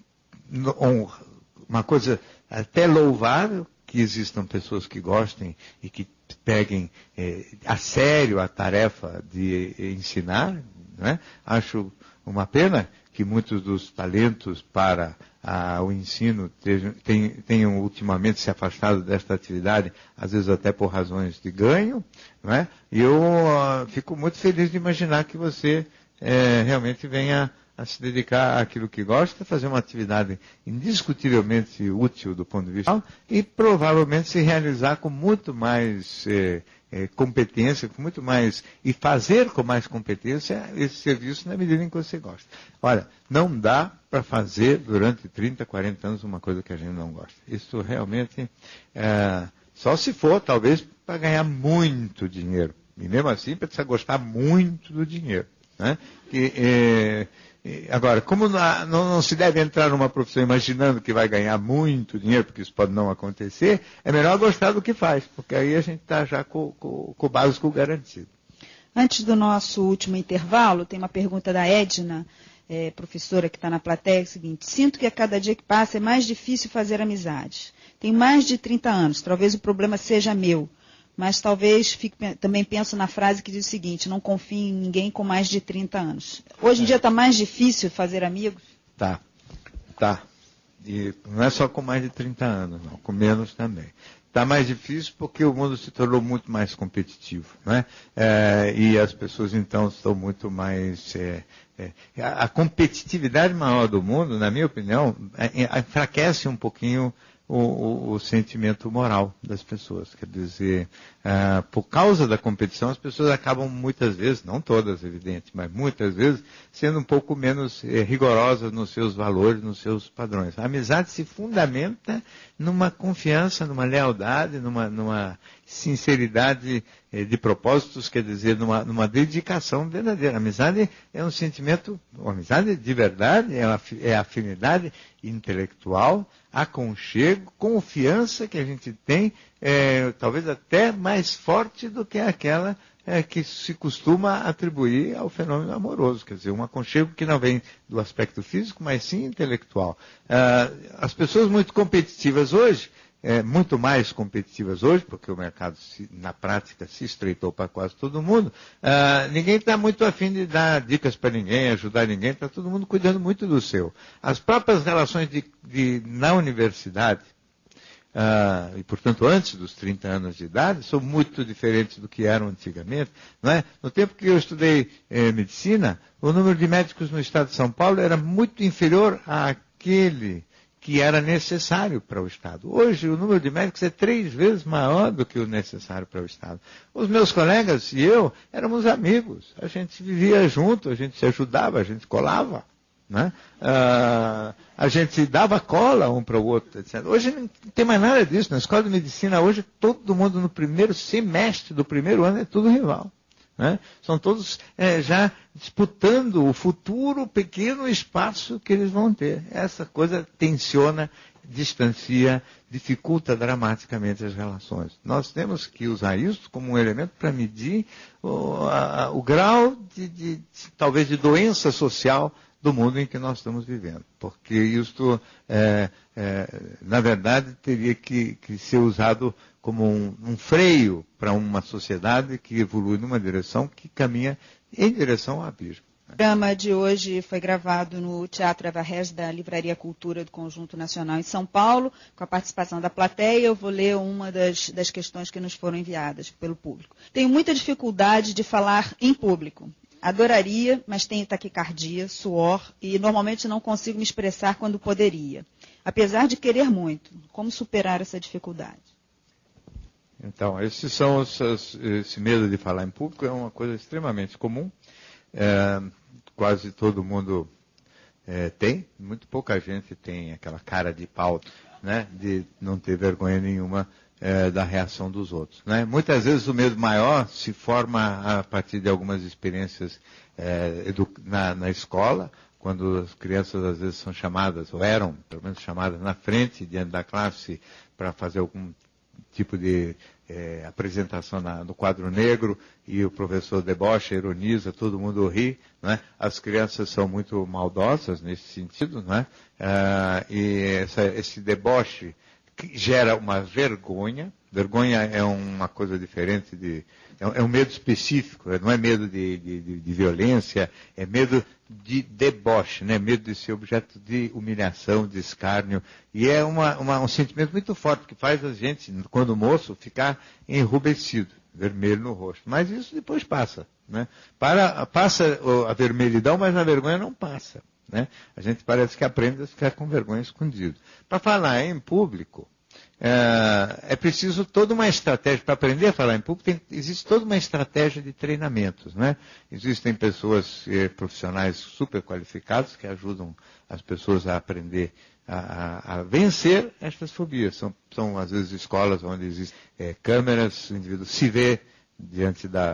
uma coisa até louvável que existam pessoas que gostem e que peguem é, a sério a tarefa de ensinar, né? Acho uma pena que muitos dos talentos para ah, o ensino tenham, tenham ultimamente se afastado desta atividade, às vezes até por razões de ganho, não é? E eu ah, fico muito feliz de imaginar que você eh, realmente venha a se dedicar àquilo que gosta, fazer uma atividade indiscutivelmente útil do ponto de vista e provavelmente se realizar com muito mais eh, eh, competência, com muito mais, e fazer com mais competência esse serviço na medida em que você gosta. Olha, não dá para fazer durante trinta, quarenta anos uma coisa que a gente não gosta. Isso realmente, é, só se for, talvez, para ganhar muito dinheiro. E mesmo assim, precisa gostar muito do dinheiro, né? E, é, agora, como não, não se deve entrar numa profissão imaginando que vai ganhar muito dinheiro, porque isso pode não acontecer, é melhor gostar do que faz, porque aí a gente está já com, com, com o básico garantido. Antes do nosso último intervalo, tem uma pergunta da Edna, é, professora que está na plateia, é o seguinte: sinto que a cada dia que passa é mais difícil fazer amizades. Tenho mais de trinta anos, talvez o problema seja meu. Mas talvez, fique, também penso na frase que diz o seguinte: não confio em ninguém com mais de trinta anos. Hoje em é. dia está mais difícil fazer amigos? Tá, tá. E não é só com mais de trinta anos, não, com menos também. Está mais difícil porque o mundo se tornou muito mais competitivo, né? É, e as pessoas, então, estão muito mais... É, é, a, a competitividade maior do mundo, na minha opinião, é, é, enfraquece um pouquinho o, o, o sentimento moral das pessoas. Quer dizer, ah, por causa da competição, as pessoas acabam muitas vezes, não todas, evidente, mas muitas vezes, sendo um pouco menos eh, rigorosas nos seus valores, nos seus padrões. A amizade se fundamenta numa confiança, numa lealdade, numa, numa sinceridade eh, de propósitos, quer dizer, numa, numa dedicação verdadeira. A amizade é um sentimento, a amizade de verdade é, uma, é a afinidade intelectual, aconchego, confiança que a gente tem, é, talvez até mais forte do que aquela é, que se costuma atribuir ao fenômeno amoroso. Quer dizer, um aconchego que não vem do aspecto físico, mas sim intelectual. Ah, as pessoas muito competitivas hoje, é, muito mais competitivas hoje, porque o mercado, se, na prática, se estreitou para quase todo mundo, ah, ninguém está muito afim de dar dicas para ninguém, ajudar ninguém, está todo mundo cuidando muito do seu. As próprias relações de, de, na universidade, ah, e, portanto, antes dos trinta anos de idade, são muito diferentes do que eram antigamente. Não é? No tempo que eu estudei eh, medicina, o número de médicos no estado de São Paulo era muito inferior àquele que era necessário para o Estado. Hoje, o número de médicos é três vezes maior do que o necessário para o Estado. Os meus colegas e eu éramos amigos. A gente vivia junto, a gente se ajudava, a gente colava. Né? Ah, a gente dava cola um para o outro, etcétera. Hoje não tem mais nada disso. Na escola de medicina, hoje, todo mundo no primeiro semestre do primeiro ano é tudo rival. Né? São todos é, já disputando o futuro pequeno espaço que eles vão ter. Essa coisa tensiona, distancia, dificulta dramaticamente as relações. Nós temos que usar isso como um elemento para medir o, a, o grau de, de, de, talvez, de doença social do mundo em que nós estamos vivendo. Porque isto, é, é, na verdade, teria que, que ser usado como um, um freio para uma sociedade que evolui numa direção que caminha em direção ao abismo. O programa de hoje foi gravado no Teatro Eva Regis da Livraria Cultura do Conjunto Nacional em São Paulo, com a participação da plateia. Eu vou ler uma das, das questões que nos foram enviadas pelo público. Tenho muita dificuldade de falar em público. Adoraria, mas tenho taquicardia, suor e normalmente não consigo me expressar quando poderia. Apesar de querer muito, como superar essa dificuldade? Então, esses são os, esse medo de falar em público é uma coisa extremamente comum. É, quase todo mundo é, tem, muito pouca gente tem aquela cara de pau, né, de não ter vergonha nenhuma é, da reação dos outros. Né? Muitas vezes o medo maior se forma a partir de algumas experiências é, edu- na, na escola, quando as crianças às vezes são chamadas, ou eram pelo menos chamadas na frente, diante da classe, para fazer algum tipo de é, apresentação na, no quadro negro, e o professor debocha, ironiza, todo mundo ri, né? As crianças são muito maldosas nesse sentido, né? Ah, e essa, esse deboche gera uma vergonha. Vergonha é uma coisa diferente de... É um medo específico, não é medo de, de, de, de violência, é medo de deboche, né? Medo de ser objeto de humilhação, de escárnio. E é uma, uma, um sentimento muito forte, que faz a gente, quando moço, ficar enrubescido, vermelho no rosto. Mas isso depois passa. Né? Para, passa a vermelhidão, mas a vergonha não passa. Né? A gente parece que aprende a ficar com vergonha escondido. Para falar em público, É, é preciso toda uma estratégia. Para aprender a falar em público, tem, existe toda uma estratégia de treinamentos. Né? Existem pessoas eh, profissionais super qualificados que ajudam as pessoas a aprender a, a, a vencer estas fobias. São, são, às vezes, escolas onde existem eh, câmeras, o indivíduo se vê diante da...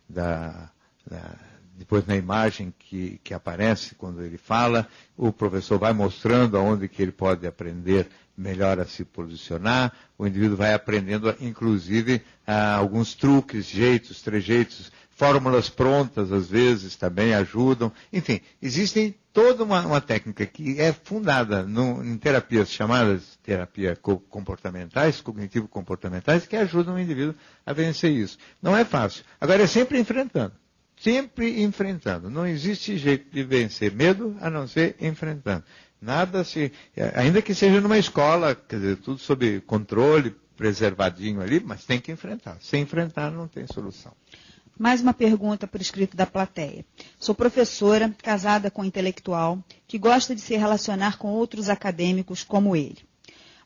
da, da depois na imagem que, que aparece quando ele fala, o professor vai mostrando aonde que ele pode aprender melhor a se posicionar, o indivíduo vai aprendendo, inclusive, ah, alguns truques, jeitos, trejeitos, fórmulas prontas, às vezes, também ajudam. Enfim, existe toda uma, uma técnica que é fundada no, em terapias chamadas terapia comportamentais, cognitivo-comportamentais, que ajudam o indivíduo a vencer isso. Não é fácil. Agora, é sempre enfrentando. Sempre enfrentando. Não existe jeito de vencer medo a não ser enfrentando. Nada se... Ainda que seja numa escola, quer dizer, tudo sob controle, preservadinho ali, mas tem que enfrentar. Sem enfrentar não tem solução. Mais uma pergunta por escrito da plateia. Sou professora, casada com um intelectual, que gosta de se relacionar com outros acadêmicos como ele.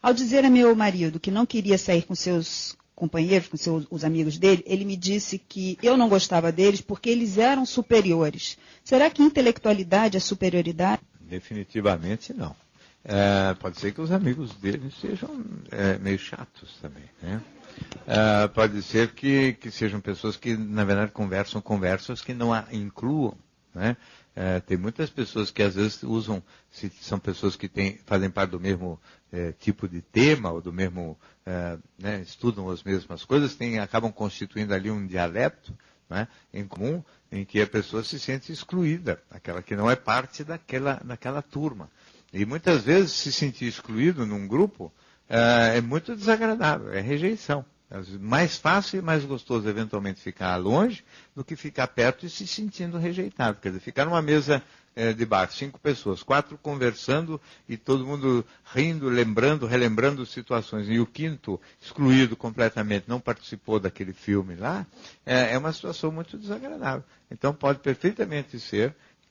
Ao dizer a meu marido que não queria sair com seus companheiros, com seus, os amigos dele, ele me disse que eu não gostava deles porque eles eram superiores. Será que intelectualidade é superioridade? Definitivamente não. É, pode ser que os amigos dele sejam é, meio chatos também, né? É, pode ser que, que sejam pessoas que, na verdade, conversam conversas que não a incluam, né? É, tem muitas pessoas que às vezes usam, se são pessoas que tem, fazem parte do mesmo é, tipo de tema, ou do mesmo, é, né, estudam as mesmas coisas, tem, acabam constituindo ali um dialeto, né, em comum, em que a pessoa se sente excluída, aquela que não é parte daquela, daquela turma. E muitas vezes se sentir excluído num grupo é, é muito desagradável, é rejeição. É mais fácil e mais gostoso eventualmente ficar longe do que ficar perto e se sentindo rejeitado. Quer dizer, ficar numa mesa é, de bar, cinco pessoas, quatro conversando e todo mundo rindo, lembrando, relembrando situações. E o quinto, excluído completamente, não participou daquele filme lá, é, é uma situação muito desagradável. Então pode perfeitamente ser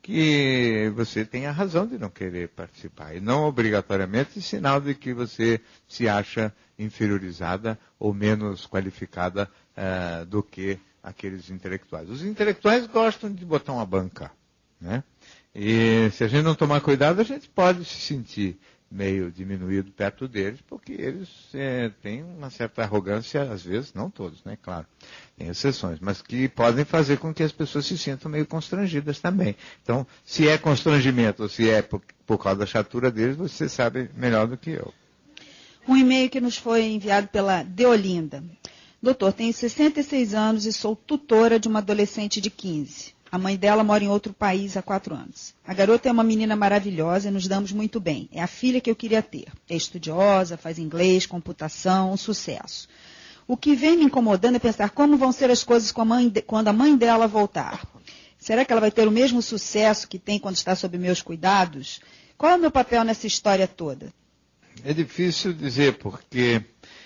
que você tenha razão de não querer participar. E não obrigatoriamente sinal de que você se acha inferiorizada ou menos qualificada uh, do que aqueles intelectuais. Os intelectuais gostam de botar uma banca, né? E se a gente não tomar cuidado, a gente pode se sentir meio diminuído perto deles, porque eles é, têm uma certa arrogância, às vezes, não todos, né, claro, tem exceções, mas que podem fazer com que as pessoas se sintam meio constrangidas também. Então, se é constrangimento ou se é por, por causa da chatura deles, você sabe melhor do que eu. Um e-mail que nos foi enviado pela Deolinda. Doutor, tenho sessenta e seis anos e sou tutora de uma adolescente de quinze. A mãe dela mora em outro país há quatro anos. A garota é uma menina maravilhosa e nos damos muito bem. É a filha que eu queria ter. É estudiosa, faz inglês, computação, um sucesso. O que vem me incomodando é pensar como vão ser as coisas com a mãe de, quando a mãe dela voltar. Será que ela vai ter o mesmo sucesso que tem quando está sob meus cuidados? Qual é o meu papel nessa história toda? É difícil dizer, porque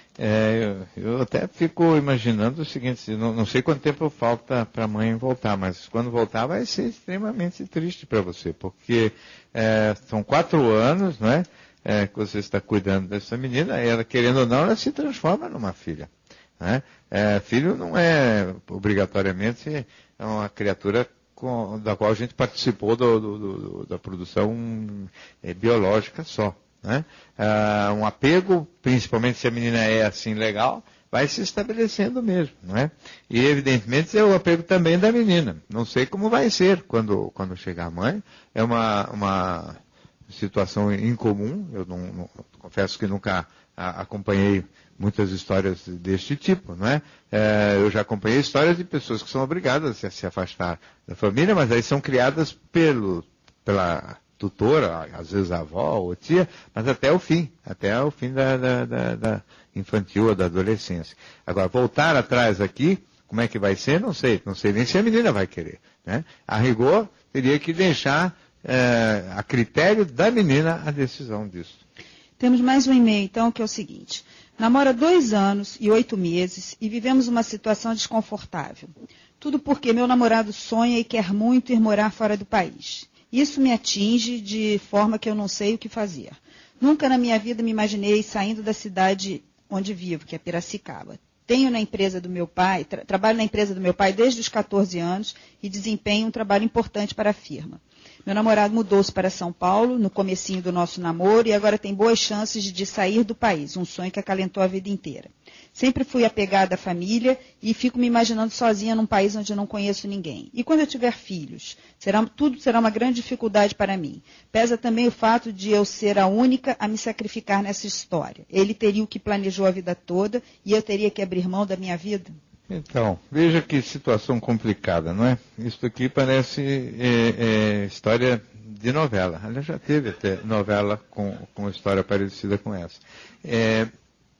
é, eu, eu até fico imaginando o seguinte, não, não sei quanto tempo falta para a mãe voltar, mas quando voltar vai ser extremamente triste para você, porque é, são quatro anos, não é, é, que você está cuidando dessa menina, e ela, querendo ou não, ela se transforma numa filha. Né? É, filho não é obrigatoriamente uma criatura com, da qual a gente participou do, do, do, da produção é, biológica só. Né? Ah, um apego, principalmente se a menina é assim legal, vai se estabelecendo mesmo. Não é? E evidentemente é o apego também da menina. Não sei como vai ser quando, quando chegar a mãe. É uma, uma situação incomum. Eu não, não, confesso que nunca a, acompanhei muitas histórias deste tipo. Não é? É, eu já acompanhei histórias de pessoas que são obrigadas a se afastar da família, mas aí são criadas pelo, pela tutora, às vezes a avó ou tia, mas até o fim, até o fim da, da, da, da infantil ou da adolescência. Agora, voltar atrás aqui, como é que vai ser? Não sei, não sei nem se a menina vai querer. Né? A rigor, teria que deixar é, a critério da menina a decisão disso. Temos mais um e-mail, então, que é o seguinte. Namoro há dois anos e oito meses e vivemos uma situação desconfortável. Tudo porque meu namorado sonha e quer muito ir morar fora do país. Isso me atinge de forma que eu não sei o que fazer. Nunca na minha vida me imaginei saindo da cidade onde vivo, que é Piracicaba. Tenho na empresa do meu pai, tra- trabalho na empresa do meu pai desde os catorze anos e desempenho um trabalho importante para a firma. Meu namorado mudou-se para São Paulo no comecinho do nosso namoro e agora tem boas chances de sair do país, um sonho que acalentou a vida inteira. Sempre fui apegada à família e fico me imaginando sozinha num país onde eu não conheço ninguém. E quando eu tiver filhos? Será, tudo será uma grande dificuldade para mim. Pesa também o fato de eu ser a única a me sacrificar nessa história. Ele teria o que planejou a vida toda e eu teria que abrir mão da minha vida? Então, veja que situação complicada, não é? Isso aqui parece é, é, história de novela. Ela já teve até novela com, com história parecida com essa. É,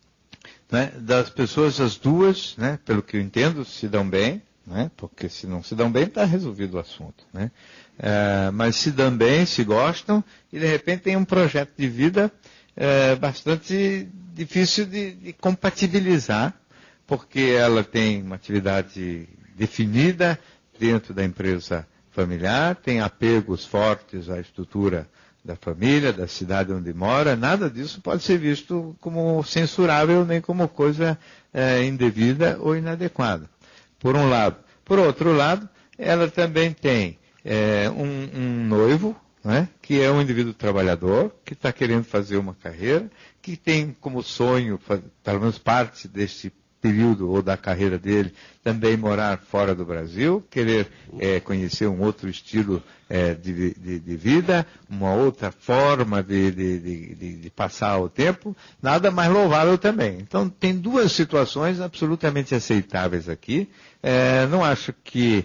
né, das pessoas, as duas, né, pelo que eu entendo, se dão bem, né, porque se não se dão bem, está resolvido o assunto. Né? É, mas se dão bem, se gostam, e de repente tem um projeto de vida é, bastante difícil de, de compatibilizar, porque ela tem uma atividade definida dentro da empresa familiar, tem apegos fortes à estrutura da família, da cidade onde mora, nada disso pode ser visto como censurável, nem como coisa é, indevida ou inadequada, por um lado. Por outro lado, ela também tem é, um, um noivo, né, que é um indivíduo trabalhador, que está querendo fazer uma carreira, que tem como sonho, pelo menos parte deste período ou da carreira dele, também morar fora do Brasil, querer é, conhecer um outro estilo é, de, de, de vida, uma outra forma de, de, de, de passar o tempo, nada mais louvável também. Então, tem duas situações absolutamente aceitáveis aqui. É, não acho que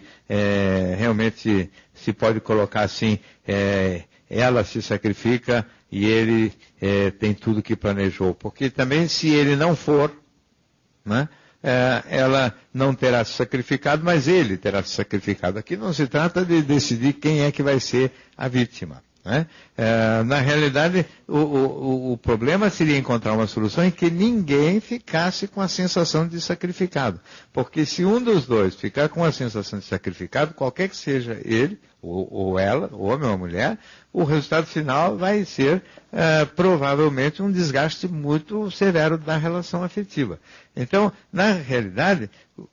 é, realmente se pode colocar assim, é, ela se sacrifica e ele é, tem tudo que planejou. Porque também, se ele não for, né? É, ela não terá se sacrificado, mas ele terá se sacrificado. Aqui não se trata de decidir quem é que vai ser a vítima, né? É, na realidade, o, o, o problema seria encontrar uma solução em que ninguém ficasse com a sensação de sacrificado. Porque se um dos dois ficar com a sensação de sacrificado, qualquer que seja ele, ou, ou ela, o homem ou a mulher, o resultado final vai ser é, provavelmente um desgaste muito severo da relação afetiva. Então, na realidade,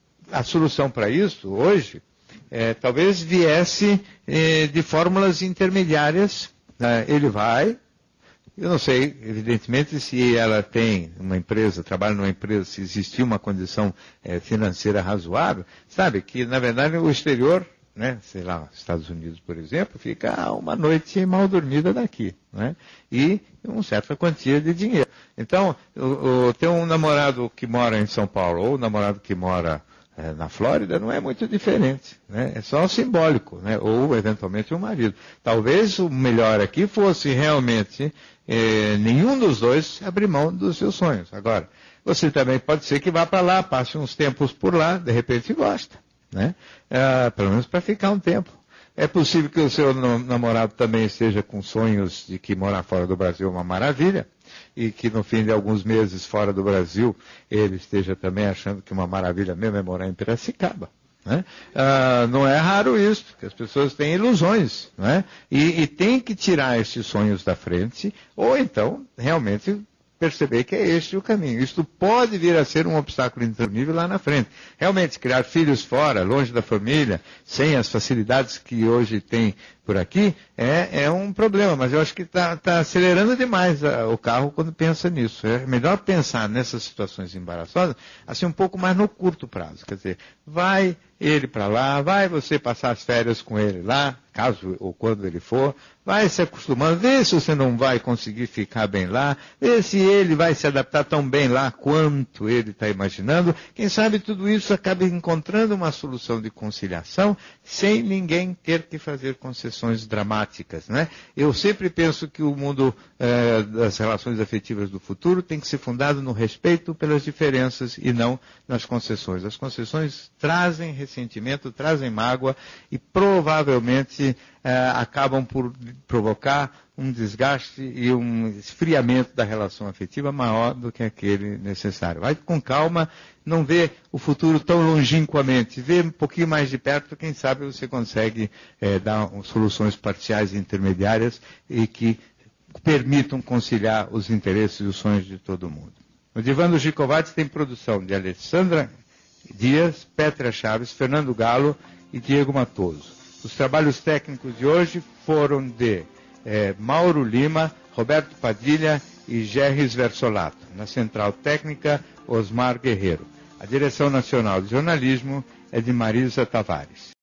a solução para isso, hoje, é, talvez viesse é, de fórmulas intermediárias. Né? Ele vai, eu não sei, evidentemente, se ela tem uma empresa, trabalha numa empresa, se existir uma condição é, financeira razoável, sabe que, na verdade, o exterior, né, sei lá, Estados Unidos, por exemplo, fica uma noite mal dormida daqui, né, e uma certa quantia de dinheiro. Então, o, o, ter um namorado que mora em São Paulo ou um namorado que mora é, na Flórida não é muito diferente, né, é só simbólico, né, ou eventualmente um marido. Talvez o melhor aqui fosse realmente é, nenhum dos dois abrir mão dos seus sonhos. Agora, você também pode ser que vá para lá, passe uns tempos por lá, de repente gosta. Né? É, pelo menos para ficar um tempo. É possível que o seu namorado também esteja com sonhos de que morar fora do Brasil é uma maravilha, e que no fim de alguns meses fora do Brasil ele esteja também achando que uma maravilha mesmo é morar em Piracicaba. Né? Ah, não é raro isso, que as pessoas têm ilusões, né? e, e tem que tirar esses sonhos da frente, ou então realmente perceber que é este o caminho. Isto pode vir a ser um obstáculo interminável lá na frente. Realmente, criar filhos fora, longe da família, sem as facilidades que hoje tem por aqui, é, é um problema. Mas eu acho que está tá acelerando demais a, o carro quando pensa nisso. É melhor pensar nessas situações embaraçosas, assim, um pouco mais no curto prazo. Quer dizer, vai ele para lá, vai você passar as férias com ele lá, caso ou quando ele for, vai se acostumando, vê se você não vai conseguir ficar bem lá, vê se ele vai se adaptar tão bem lá quanto ele está imaginando. Quem sabe tudo isso acaba encontrando uma solução de conciliação sem ninguém ter que fazer concessões dramáticas, né? Eu sempre penso que o mundo eh, das relações afetivas do futuro tem que ser fundado no respeito pelas diferenças e não nas concessões. As concessões trazem ressentimento, trazem mágoa e provavelmente eh, acabam por provocar um desgaste e um esfriamento da relação afetiva maior do que aquele necessário. Vai com calma, não vê o futuro tão longínquamente, vê um pouquinho mais de perto, quem sabe você consegue eh, dar soluções parciais e intermediárias e que permitam conciliar os interesses e os sonhos de todo mundo. O Divã do Gicovati tem produção de Alessandra Dias, Petra Chaves, Fernando Galo e Diego Matoso. Os trabalhos técnicos de hoje foram de eh, Mauro Lima, Roberto Padilha e Gerris Versolato. Na Central Técnica, Osmar Guerreiro. A direção nacional de jornalismo é de Marisa Tavares.